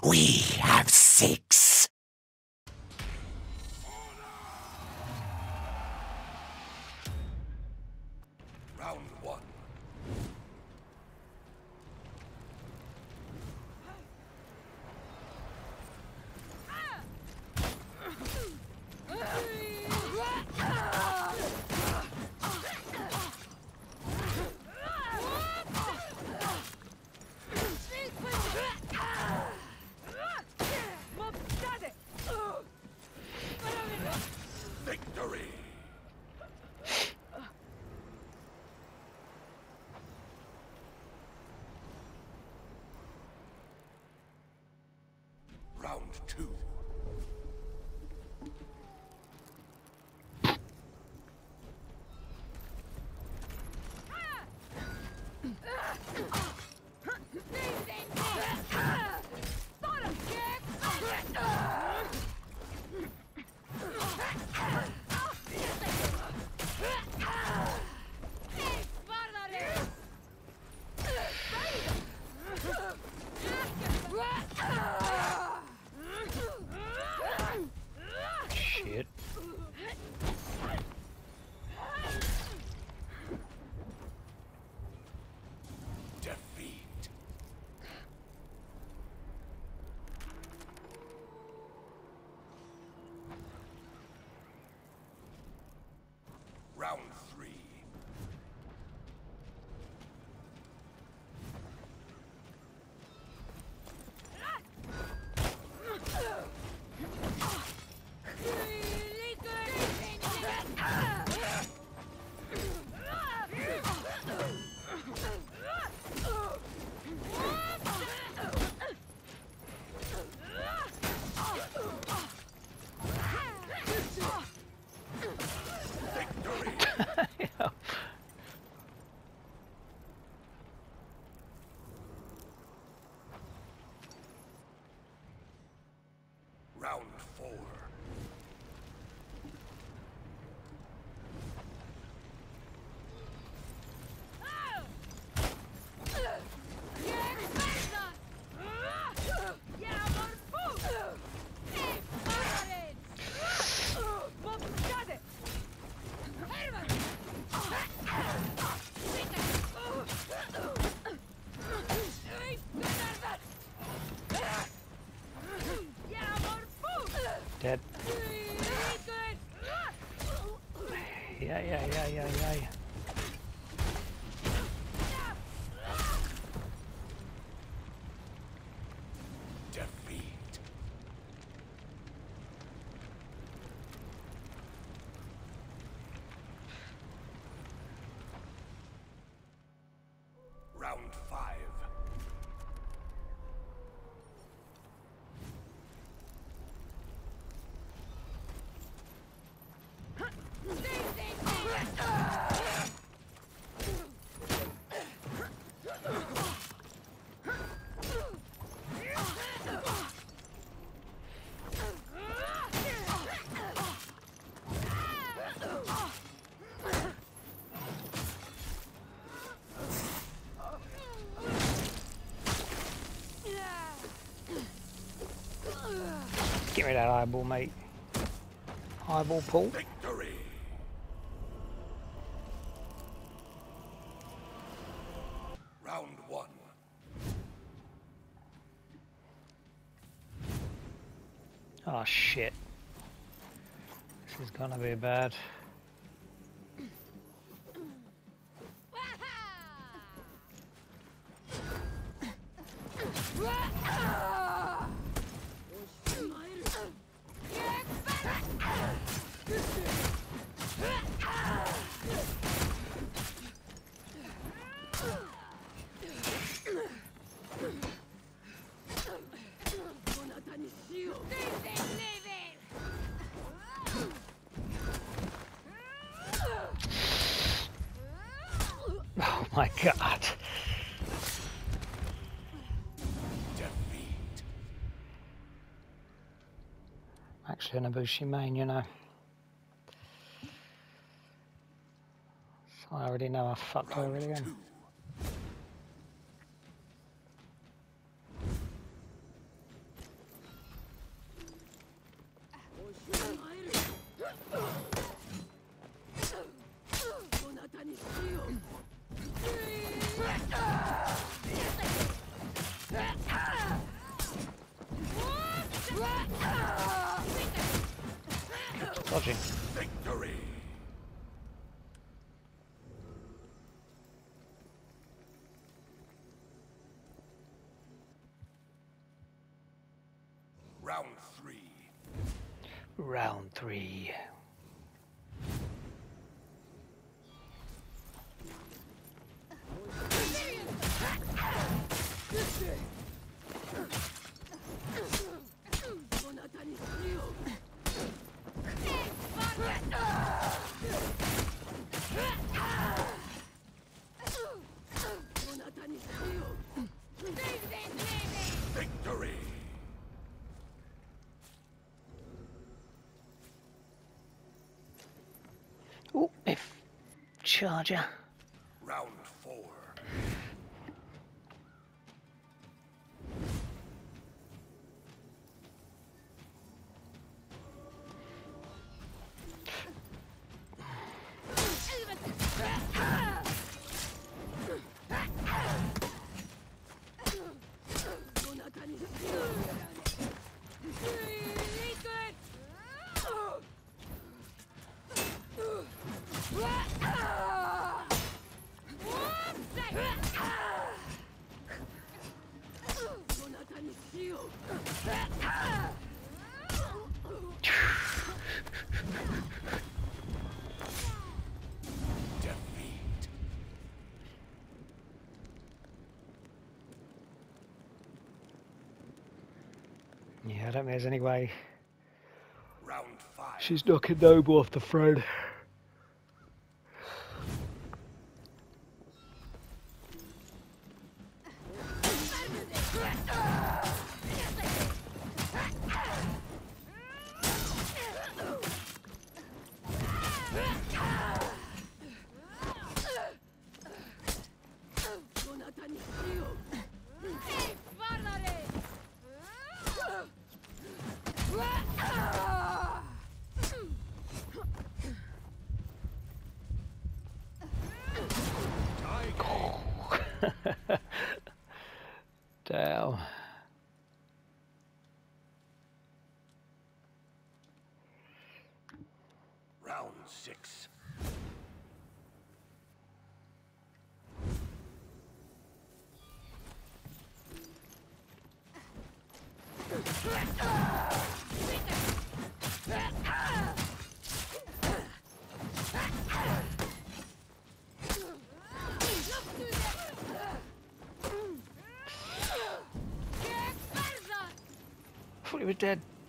We have 6. Round 1. Victory! Round 2. Shit. Defeat. Round 3. Round 4. Dead. Yeah. Defeat. Round 5. Give me that eyeball, mate. Eyeball pull. Victory. Round 1. Oh shit. This is gonna be bad. Oh my god. Defeat. Actually an Ibushi main, you know. So I already know I fucked over it again. 2. Dodging. Victory. Round 3. Round 3. Victory. Oh, if charger. Round 4. Defeat. Yeah, I don't think there's any way Round 5. she's knocking Noble off the throne. Damn. Round 6. I thought he was dead.